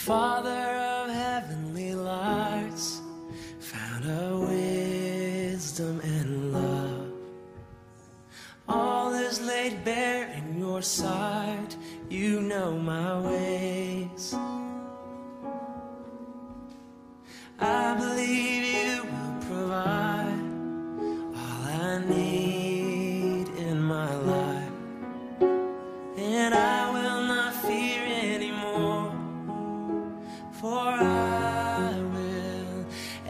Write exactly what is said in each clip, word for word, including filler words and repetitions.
Father of heavenly lights, fount of wisdom and love, all is laid bare in your sight. You know my ways. I believe you will provide all I need in my life, and I will not fear anymore, for I will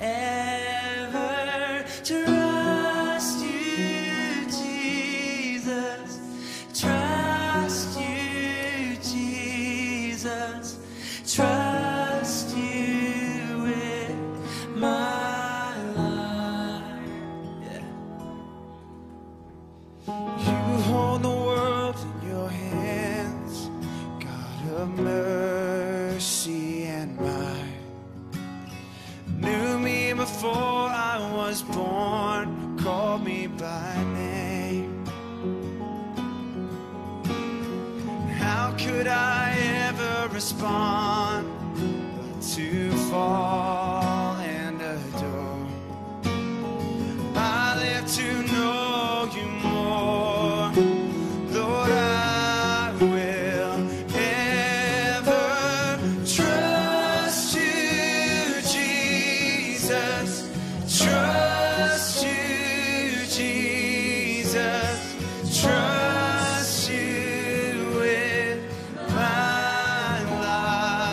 ever trust you, Jesus. Trust you, Jesus. Trust you with my life. Yeah. You hold the world in your hands, God of mercy and might. Knew me before I was born, called me by name. How could I ever respond but to fall and adore? I live to know you more, Lord. I will ever trust you, Jesus. Trust you, Jesus. Trust you with my life.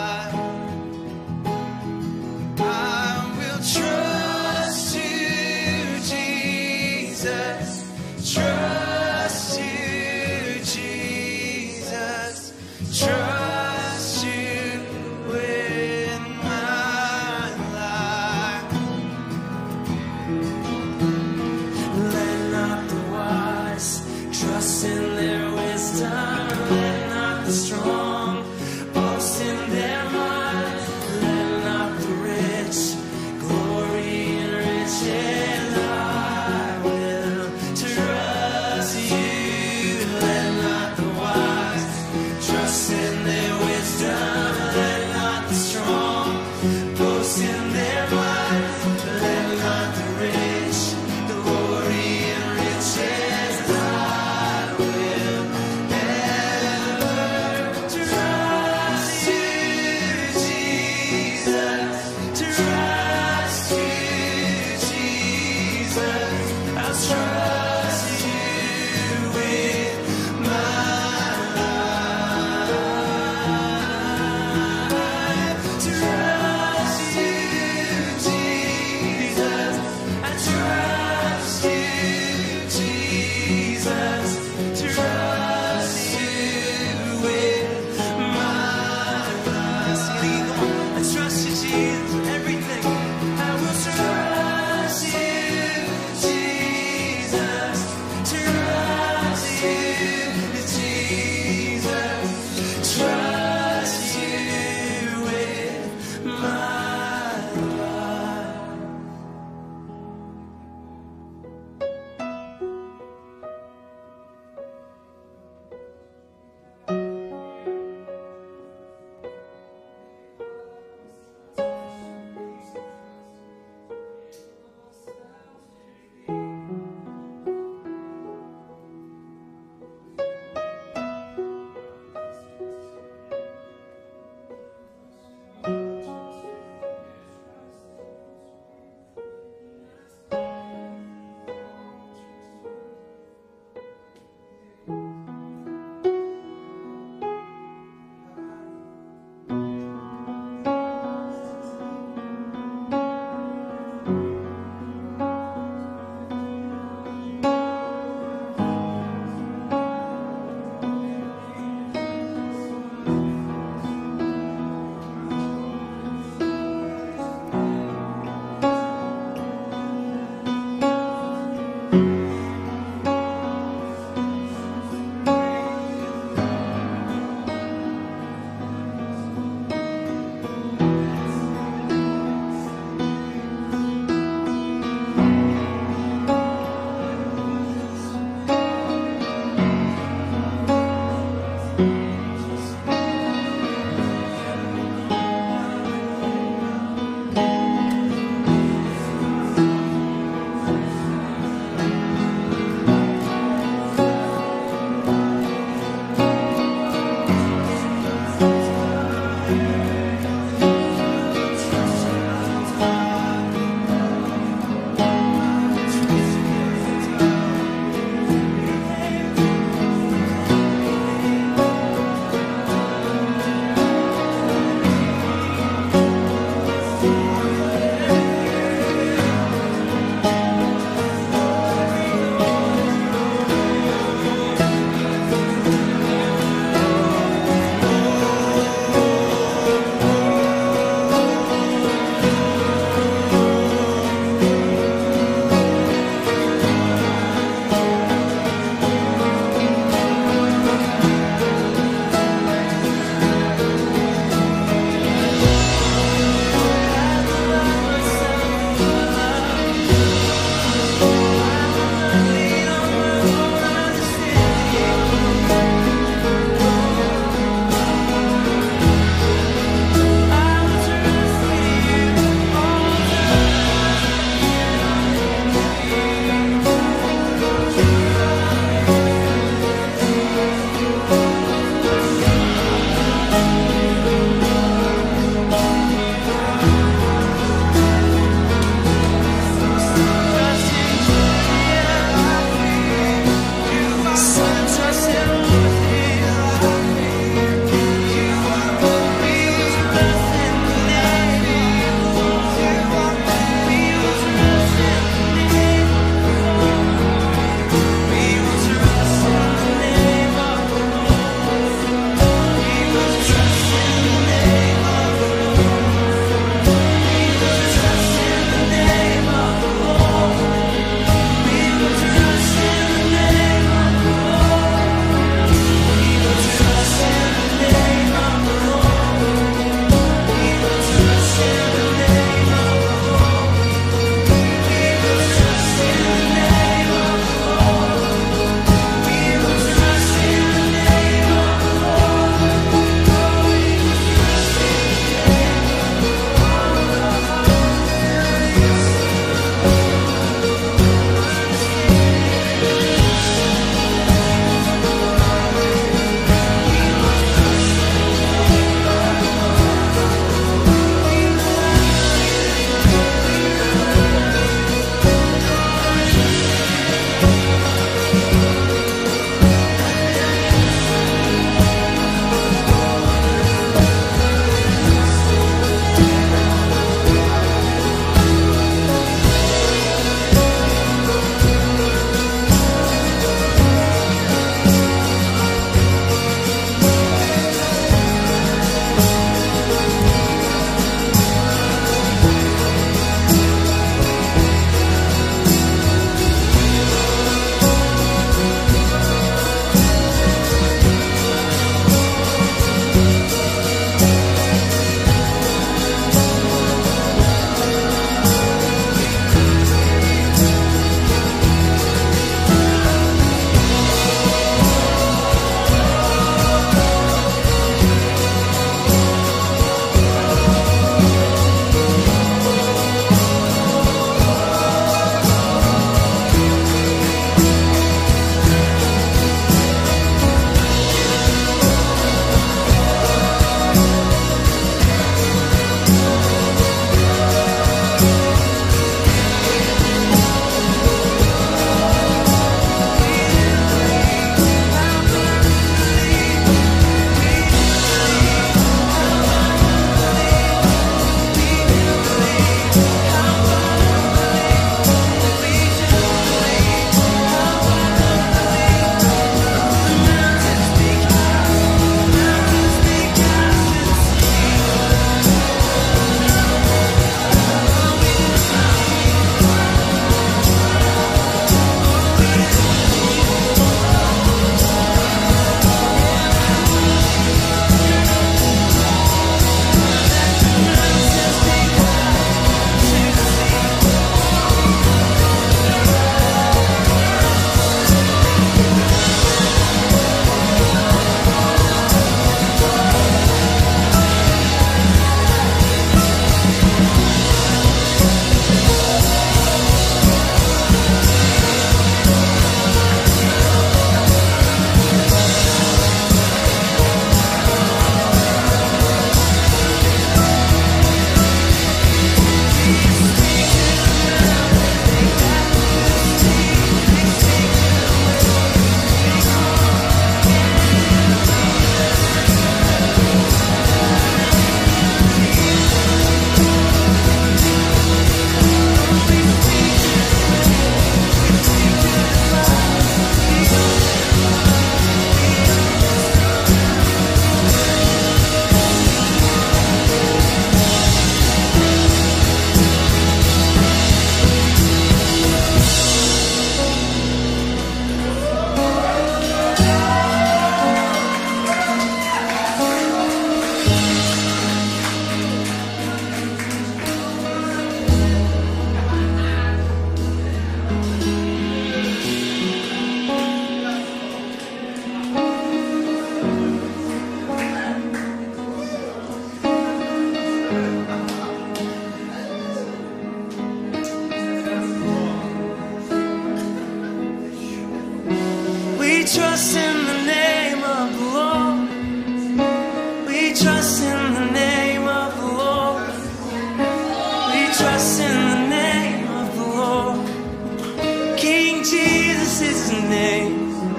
We trust in the name of the Lord. We trust in the name of the Lord. We trust in the name of the Lord. King Jesus is his name.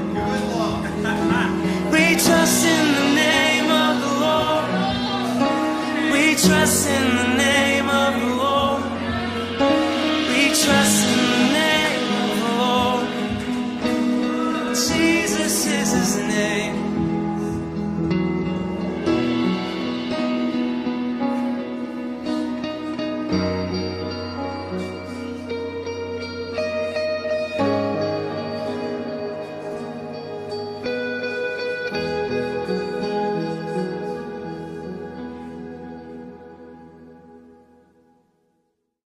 We trust in the name of the Lord. We trust in the name